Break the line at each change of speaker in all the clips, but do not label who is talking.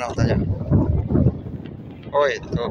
mana hotelnya? Oh itu.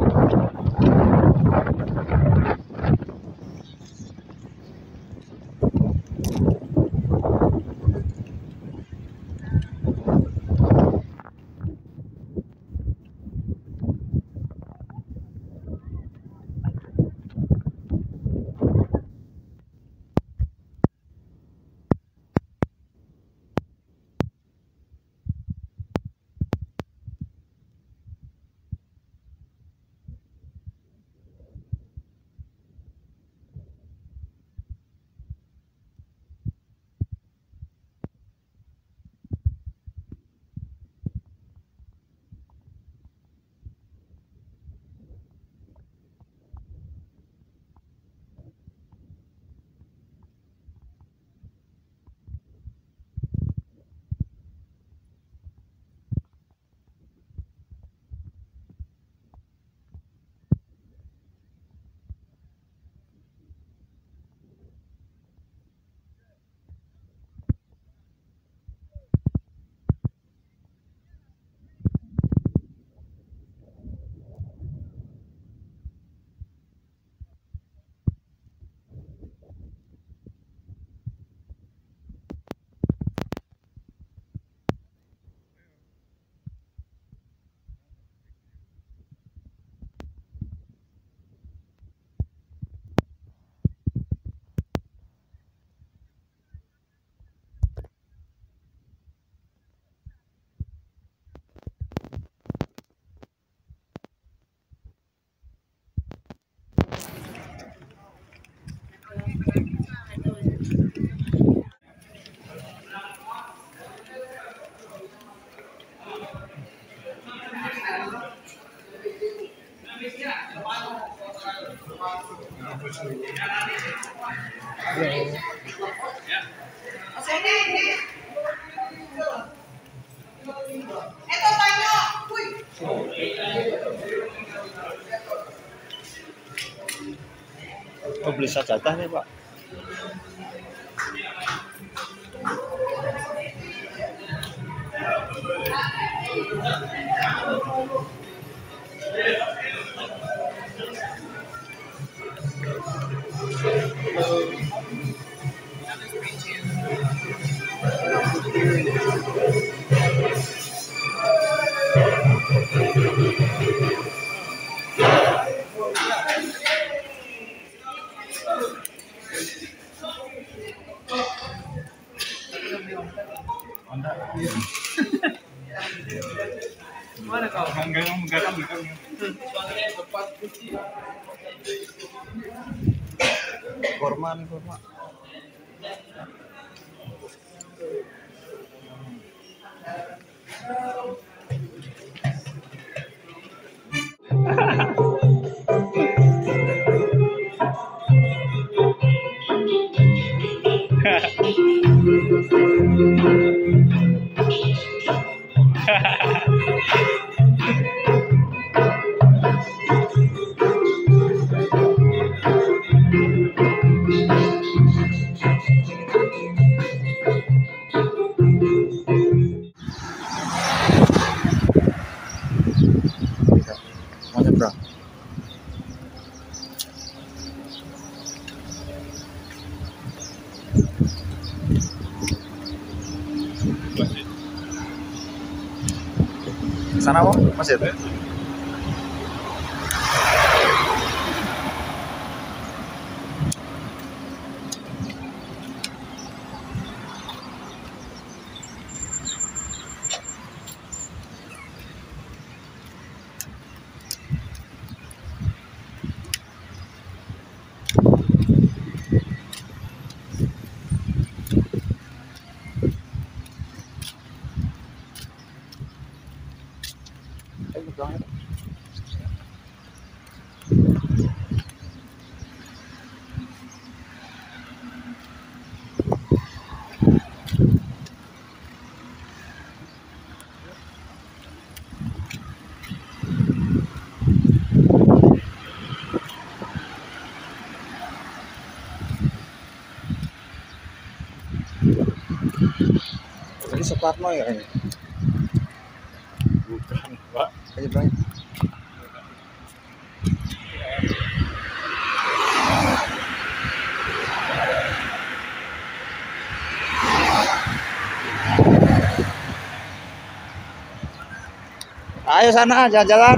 Oh, beli sajadah nih Pak.
Mana kau? Enggak kan.
Kurma nih kurma. Mau nyebrang. Sana Om, masih ada? Jadi Soekarno ya ini? Bukan. Ayo bang. Ayo sana jalan-jalan.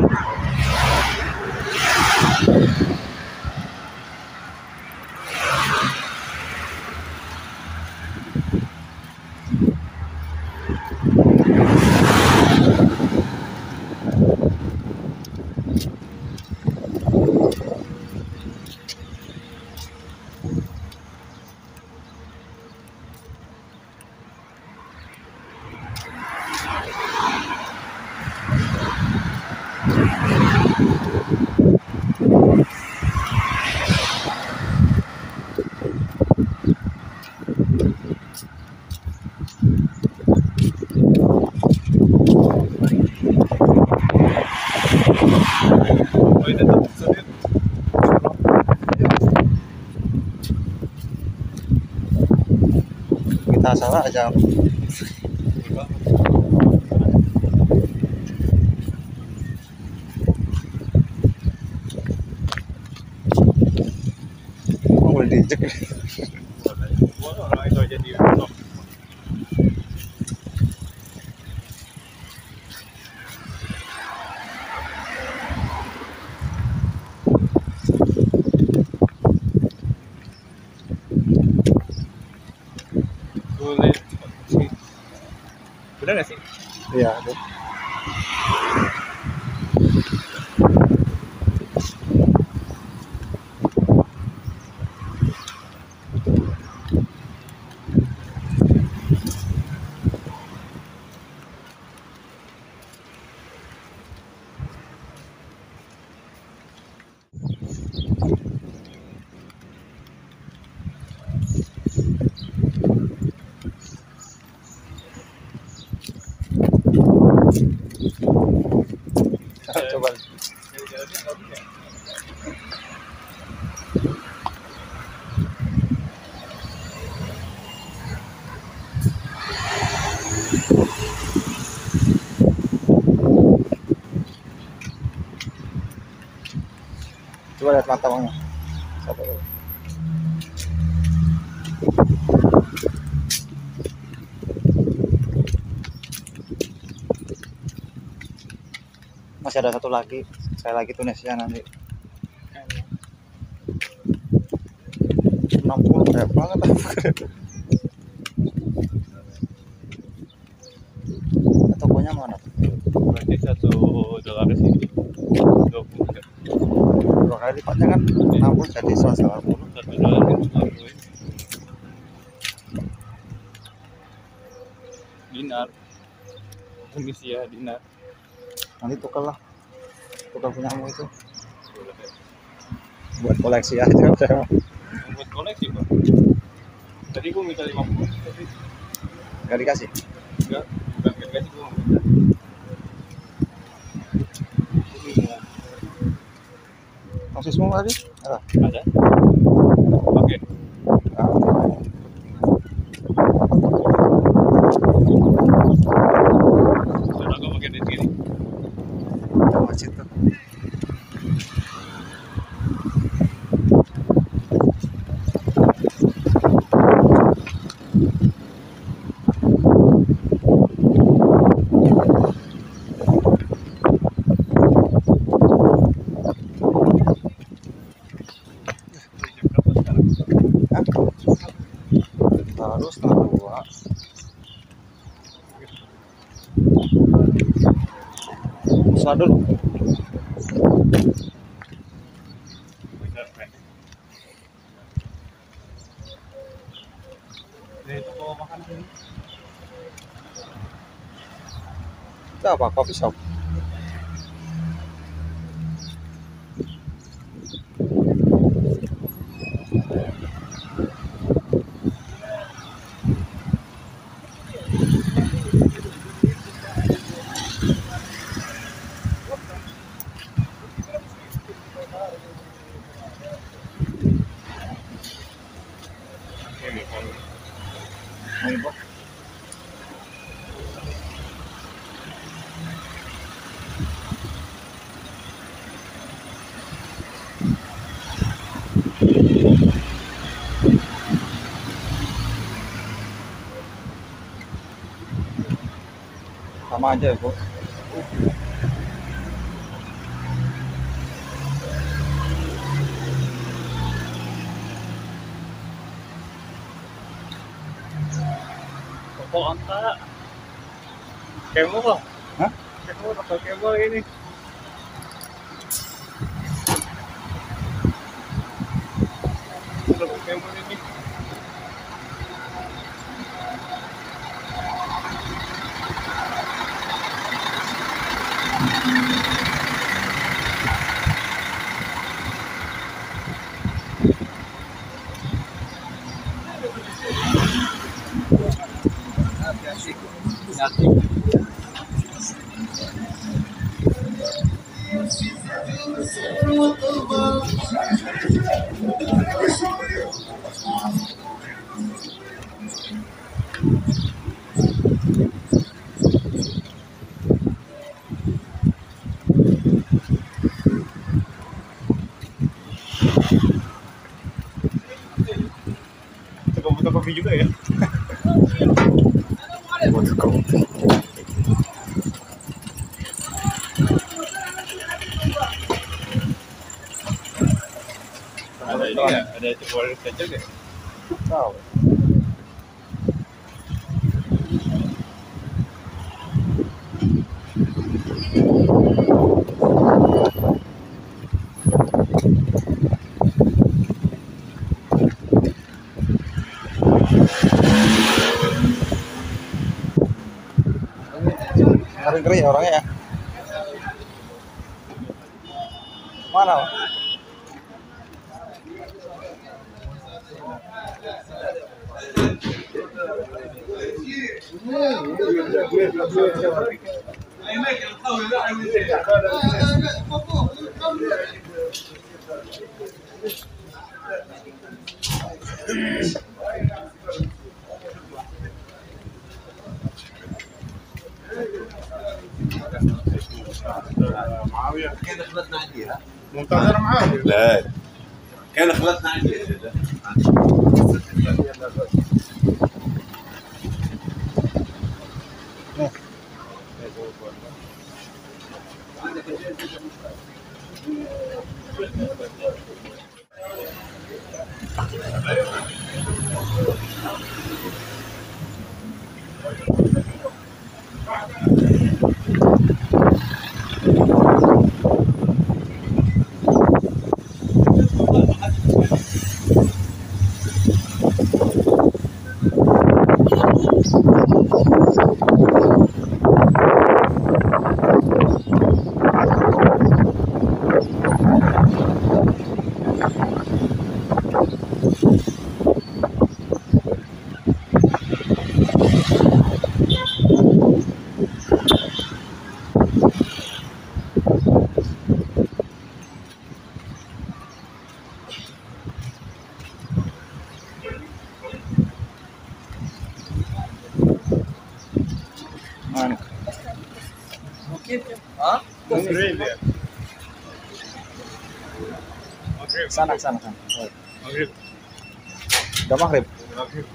Kita salah aja. Boleh diinjek.
Itu aja di boleh sih. Benar nggak sih?
Iya. Tuh. Coba. Coba lihat mata bangnya. Satu. Masih ada satu lagi. Saya lagi Tunisia nanti. 60 banyak banget. Tokonya mana?
Berarti $1 sih. 20.
Dua kali lipatnya kan 60 jadi 180.
$1 itu 20. Dinar. Tunisia dinar.
Nanti tukar lah. Tukar punyamu itu.
Boleh.
Buat koleksi aja saya.
Buat koleksi, Pak. Tadi gua minta 50 tapi
Nggak dikasih.
enggak, bukan kasih gua minta.
Tosismu tadi? Ada.
Ada. Oke. Sudah gua pakai di sini.
Masjid tuh. Baru setengah 2. Sholat dulu.
Dari toko makanan ini.
Itu apa? Coffee shop. sama aja ya, Bu.
Kok anta kemo kok?
Hah?
Kemo atau kemo ini? Kalau kemo ini. Butuh kopi juga ya?
Butuh kopi.
Ada ini nggak? Ada coba saja nggak?
Tahu. Ngeri-ngeri ya orangnya ya. Mana? Pak?
معاوية كان خلطنا عليها
منتظر معاه.
لا كان خلطنا عليها
Mana?
Maghrib ya? Maghrib.
Sana.
Maghrib.
Udah maghrib.
Maghrib.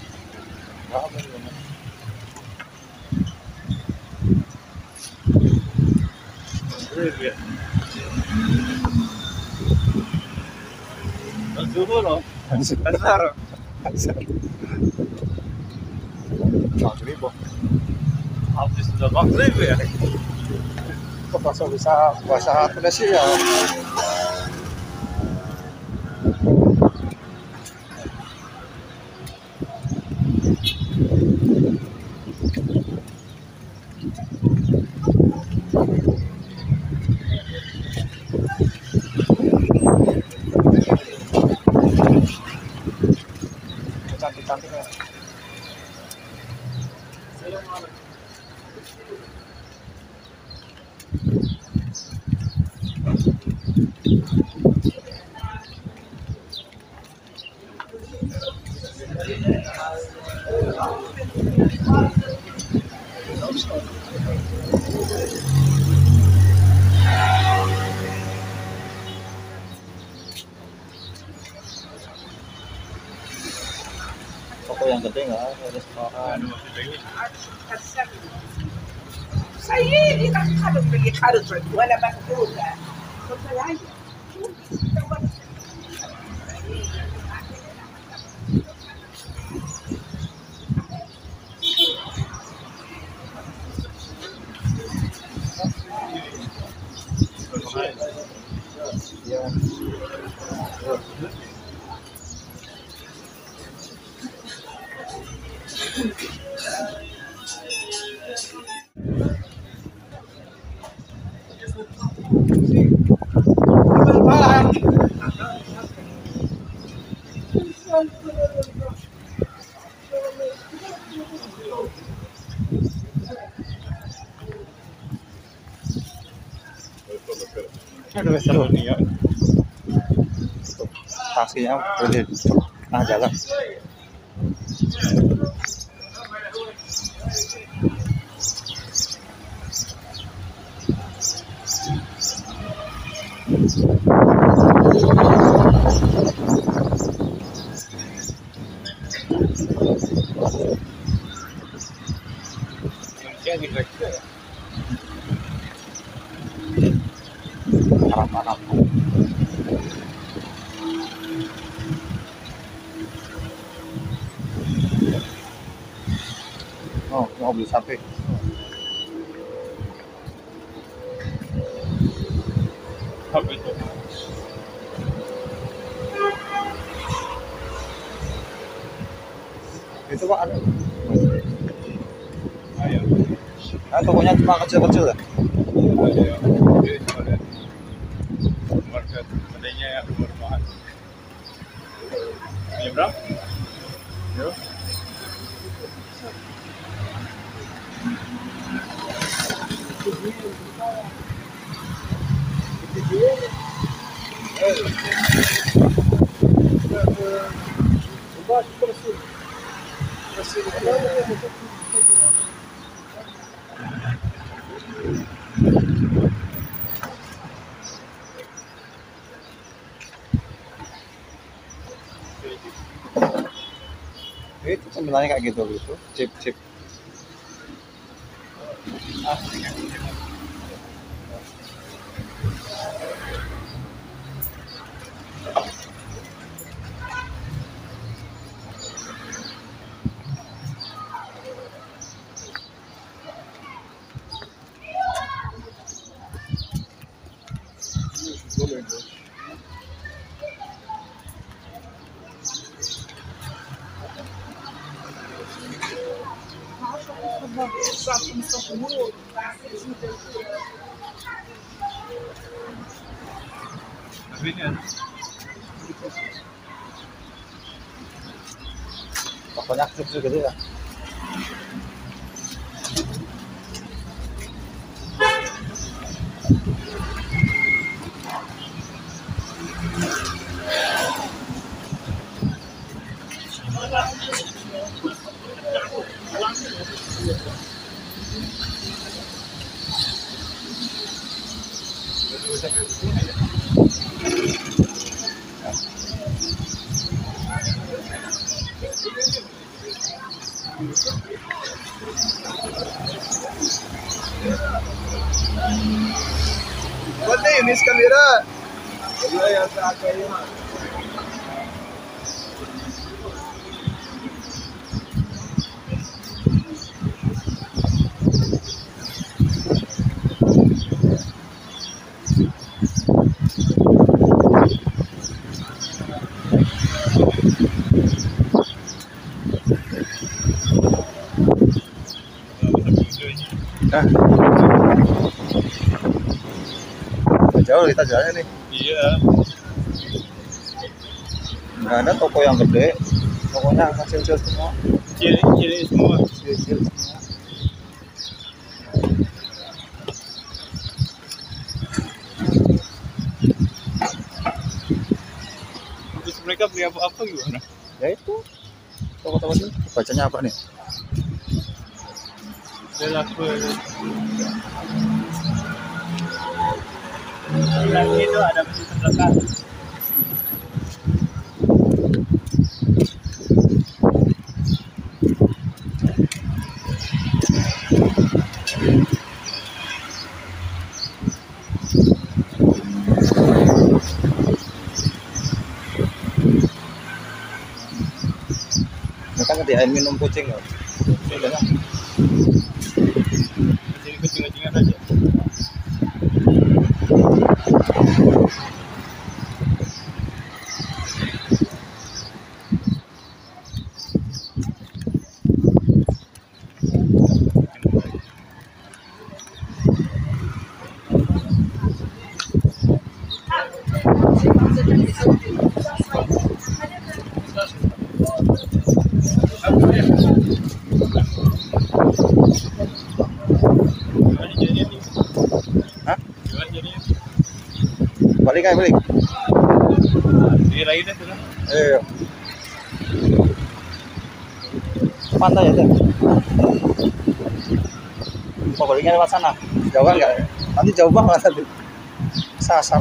Maghrib ya. Zuhur loh. Asar.
Maghrib.
Habis sudah maghrib ya.
Kok bisa puasa Indonesia ya? Cantik-cantik ya. Toko yang gede nggak ada restoran.
سيدي خرج اللي خرج ولا مكتوبة قلت له هيا
Ya. Taksinya berhenti di tengah jalan. Harap-harap. Oh, mau beli sapi.
Apa itu?
Itu Pak ada.
Ayam.
Nah, tokonya cuma kecil-kecil ya.
Ada ya. Jadi cuma ada. Market adanya yang berbahan. Ini berapa?
Yo. Itu sebenarnya kayak gitu chip.
Ini ada.
Pokoknya kecil gitu ya. Pwede, miss camera. Nah, jauh kita jalannya nih.
Iya.
Nggak ada toko yang gede, tokonya kecil-kecil semua.
Ciri semua.
Kecil-kecil semua.
Terus mereka beli apa gimana?
Ya itu toko-toko sini bacanya apa nih?
Laku. Lagi itu ada mesin terdekat.
ganti air minum kucing loh. Udah lah.
Jadi kucing-kucingan saja.
Hah?
Jual jadinya.
Balik aja balik.
Diraih deh tuh.
Iya. Pantai aja. Mau baliknya lewat sana. Jauh kan nggak? Nanti jauh banget nanti. Sasar.